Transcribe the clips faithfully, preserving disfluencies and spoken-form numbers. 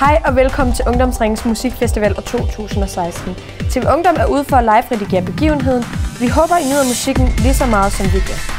Hej og velkommen til Ungdomsringens Musikfestival år to tusind og seksten. T V Ungdom er ude for at live-redigere begivenheden. Vi håber, I nyder musikken lige så meget, som vi gør.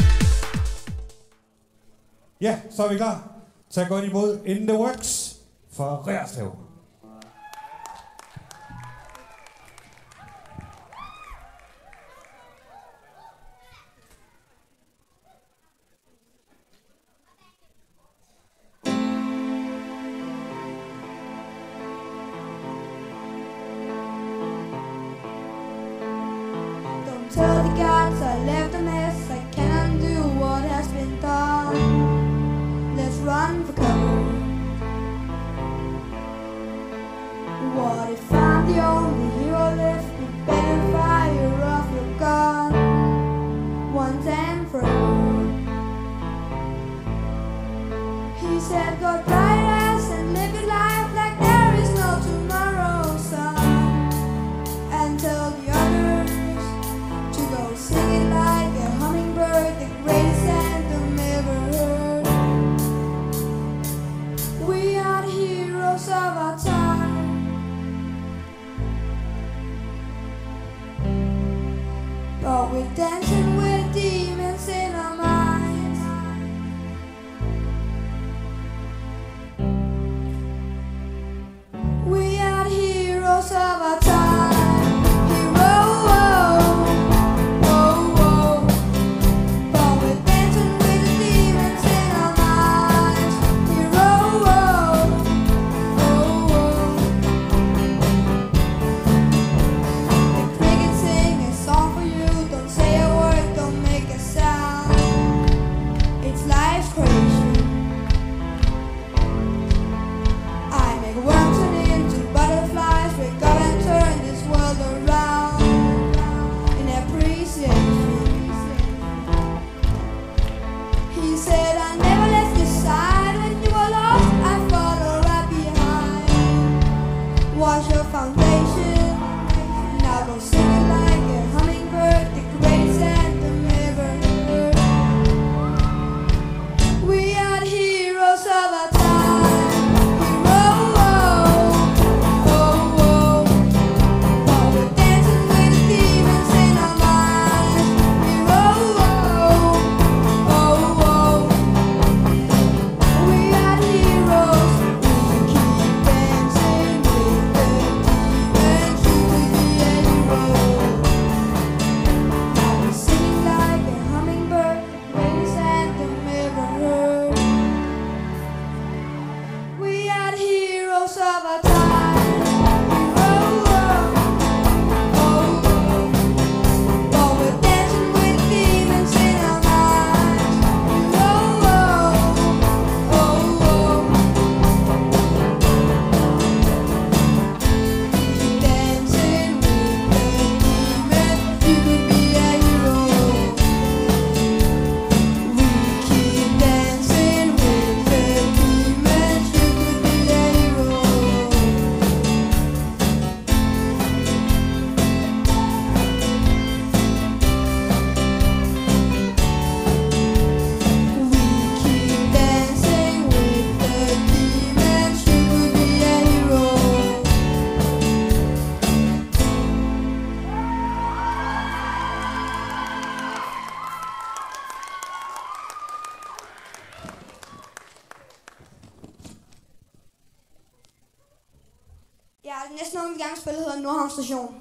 Ja, så er vi klar. Tag godt imod In The Works fra Reerslev. Tell the gods I left a mess, I can't undo what has been done. Let's run for cover. What if I'm the only hero left? You better fire off your gun once and forever. He said go try us and live your life like there is no tomorrow, son. And tell the others go sing it like a hummingbird, the greatest anthem ever heard. We are the heroes of our time. But we're dancing with demons in our minds. We are the heroes of our time. Ja, det næste nummer, vi gerne spille, hedder Nordhavn Station.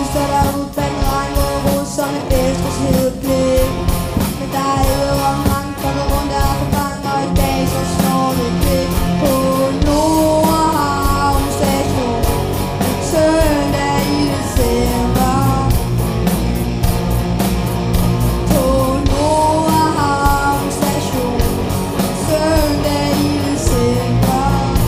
så der ud bag en regnvågerod som en æstreshed blik. Men der er æder og mange, der går rundt der på gang, og i dag så slår det klik på Nordhavn Station en søndag i december. På Nordhavn Station en søndag i december.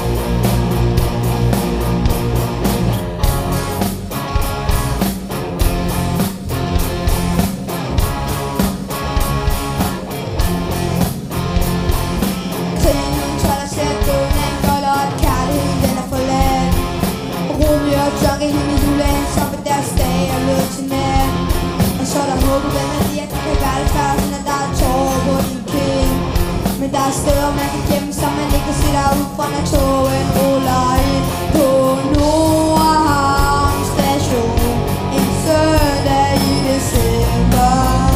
Junkie hende julen, så på deres dag er lød til nat. Og så er der håb og venner i, at det kan være lidt færdigt, når der er tårer på din kind. Men der er steder, man kan gemme, så man ikke kan se dig ud fra, når togen ruller ind. På Nordhavn Station en søndag i december.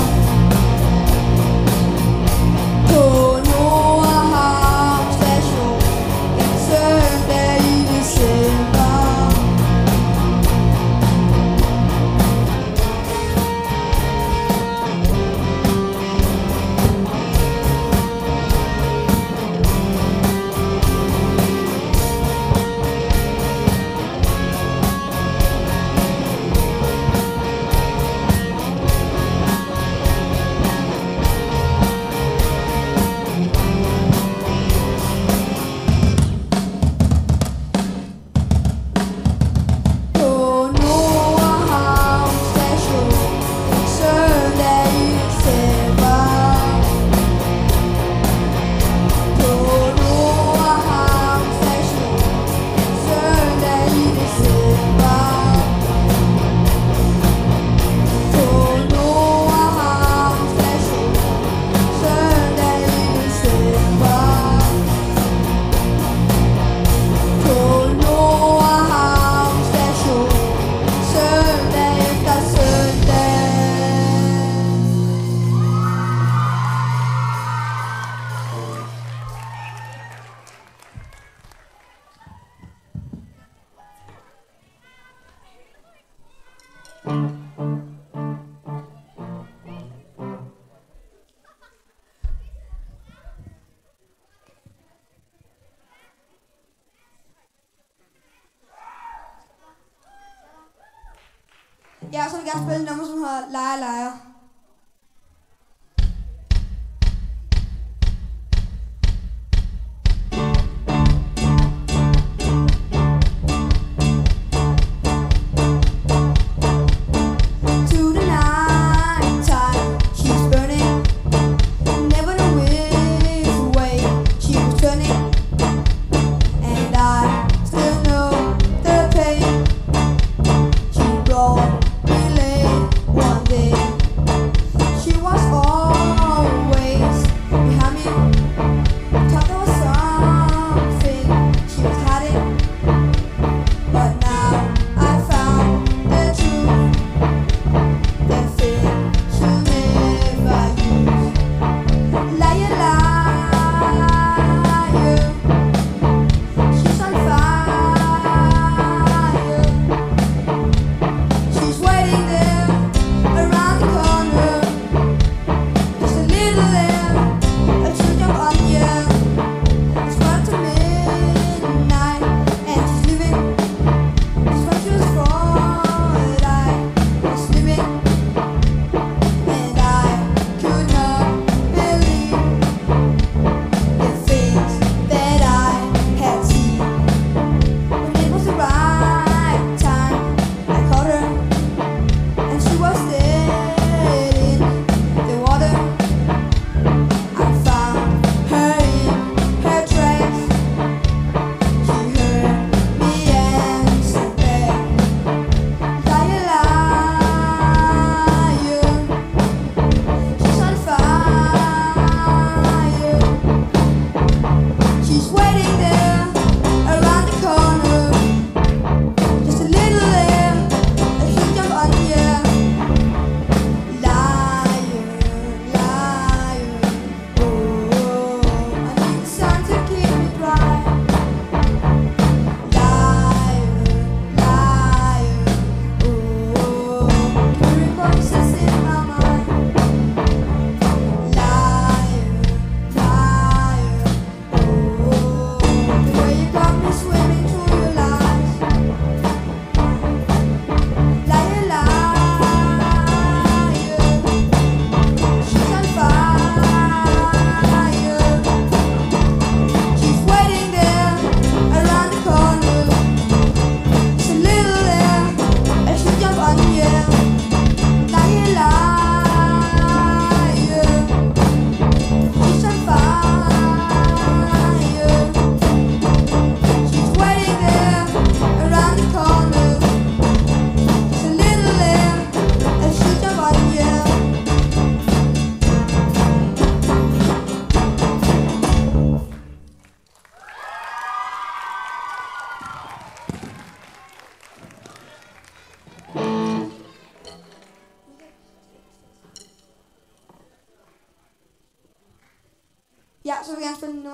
På Nordhavn Station en søndag i december. Ja, så vil jeg gerne spille et nummer, som hedder Lejer Lejer. One day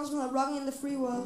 nummer, som hedder Rocking in the Free World.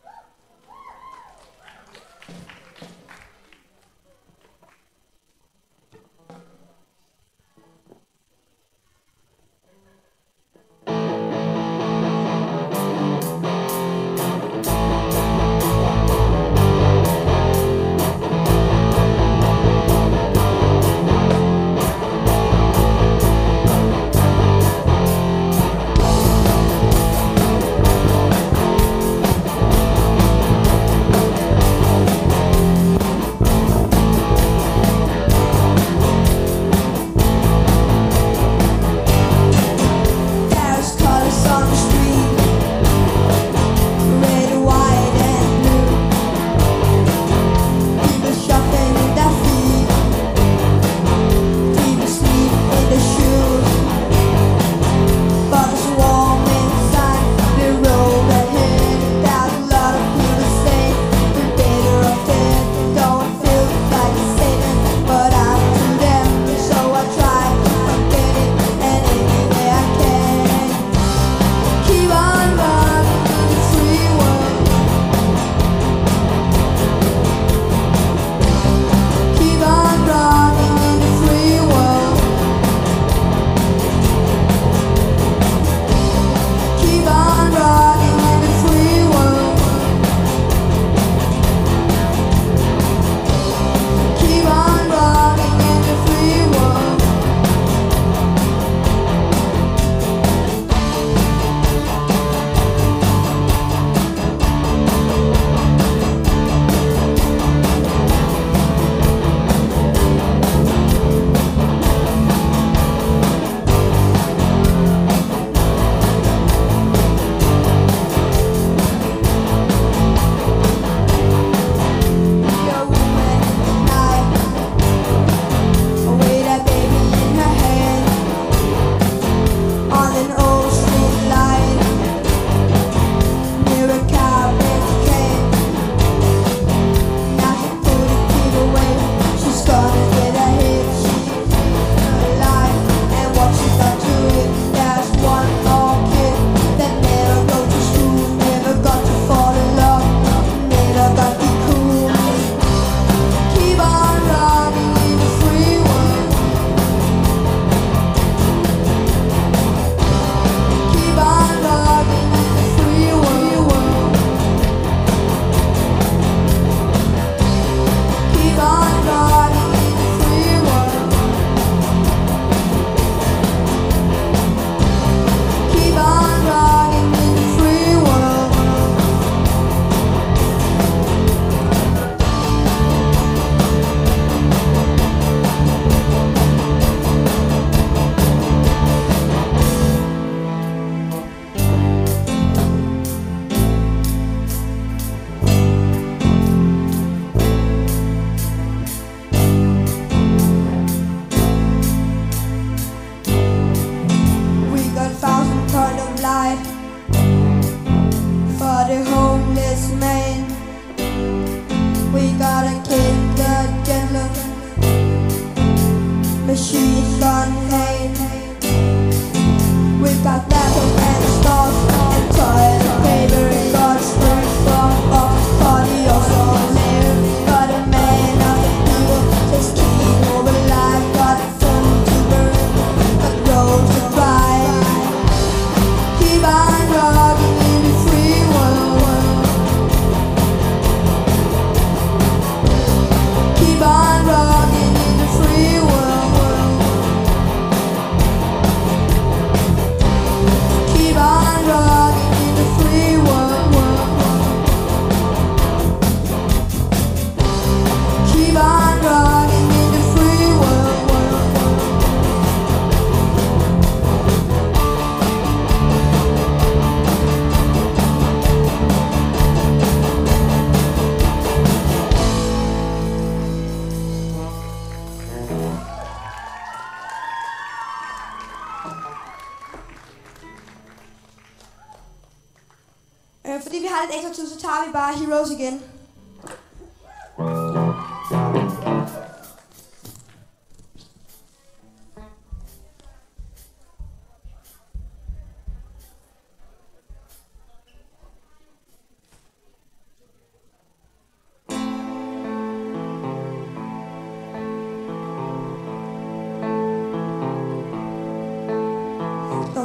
Øh, fordi vi har lidt ekstra tid, så tager vi bare Heroes igen.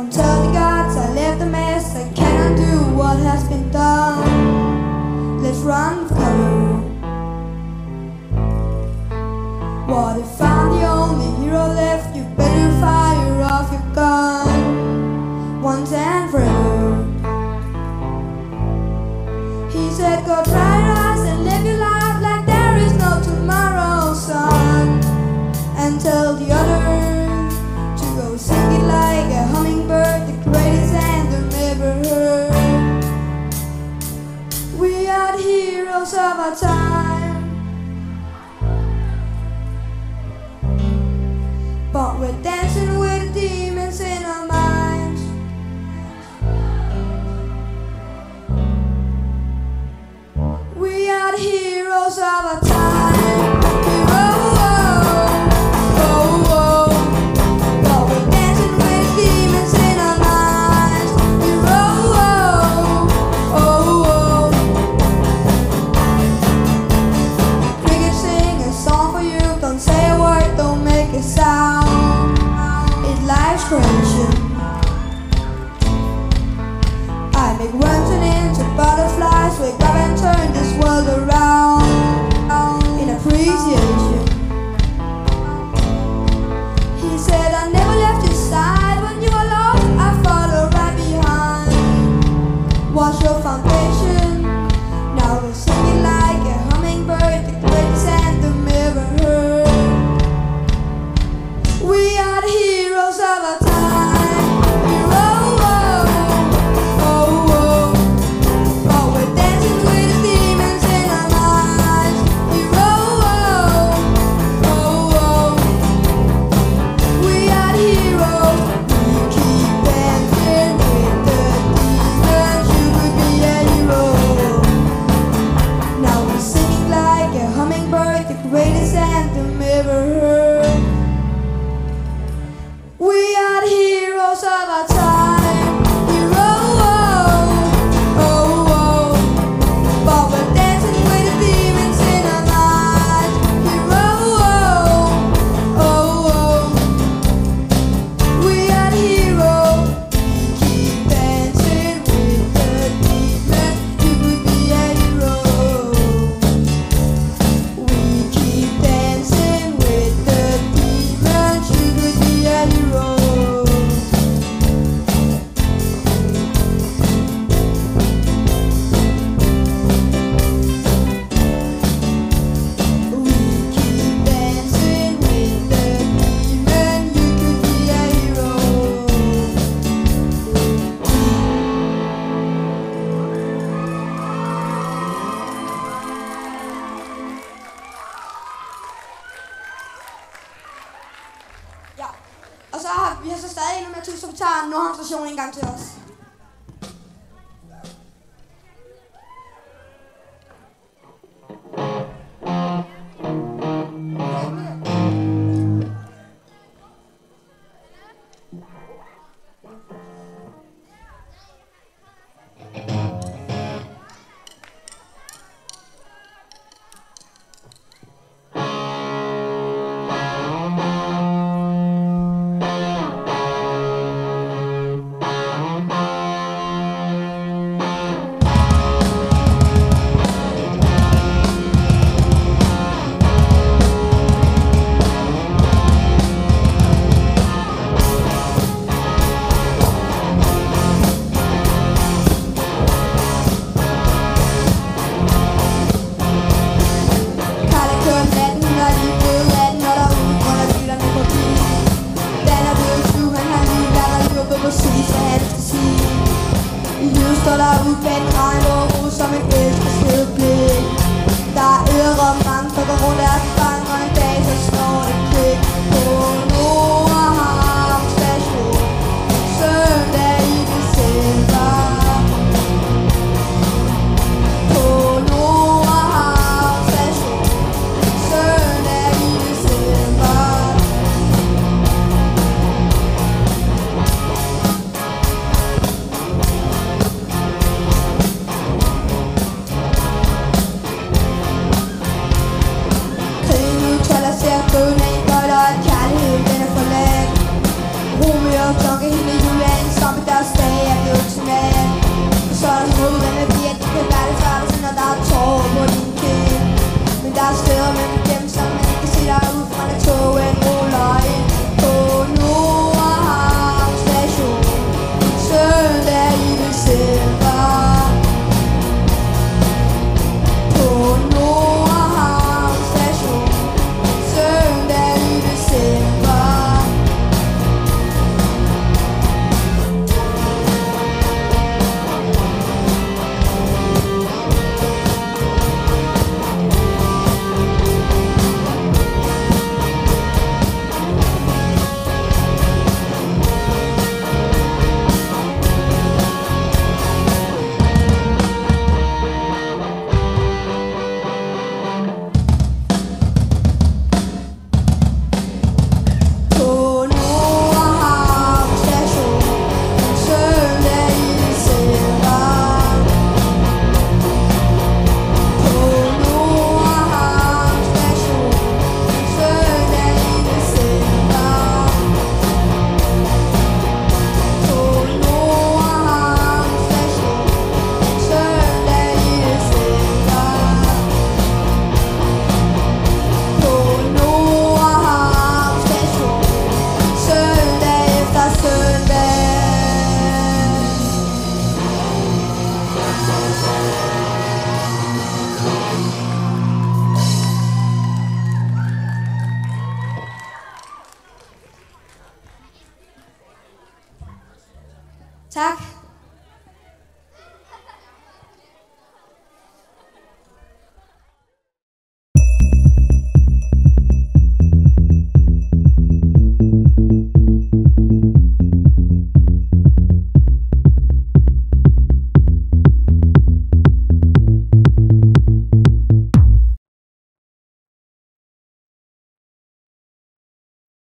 Don't tell the gods I left a mess. I cannot do what has been done. Let's run for cover. What if I'm the only hero left? You better fire off your gun once and forever. He said go try us and live your life like there is no tomorrow, son. And tell the others to go sing it like a hummingbird, the greatest anthem ever heard. We are the heroes of our time, but we're dancing with the demons in our minds. We are the heroes of our time. Oh, oh, oh, oh. But we're dancing with the demons in our minds. Oh, oh, oh, oh. Cricket, sing a song for you. Don't say a word, don't make a sound. It's life's creation. I make worms turn into butterflies. Wake up and turn this world around in appreciation. He said I never left your side when you were lost. I followed right behind. What's your foundation? Now we'll sing it like a hummingbird, the greatest anthem ever heard. We are the heroes of our time. Oh, oh, oh, oh. But we're dancing with the demons in our minds. Oh, oh, oh, oh. We are the heroes. We keep dancing with the demons. You could be a hero. Now we're singing like a hummingbird, the greatest anthem ever heard. We are the heroes of our time. Oh, oh, oh, oh. But we're dancing with the demons in our minds. Oh, oh, oh, oh. We are the heroes. We keep dancing with the demons. You could be a hero. We keep dancing with the demons. You could be a hero. We keep dancing with the demon. You could be a hero. Ja, og så har vi har så stadig endnu mere tid, så vi tager Nordhavn Station en gang til os. Karla kører natten, og de er blevet atten, og der udrunder bilerne forbi. Dan er blevet syv, han har lige været og løbet præcis, hvad han skal sige. I livet står der ude bag en regnbue, som et elskested blik. Der er ædre mange, der går rundt af fang, og en dag så står det klik på Nordhavn Station. Søndag i december. På Nordhavn Station. Søndag i december. Der er steder mellem dem, som man ikke kan se dig ud fra, når toget ruller ind på Nordhavn Station. Søndag i december. På Nordhavn Station. Søndag i december. Tak.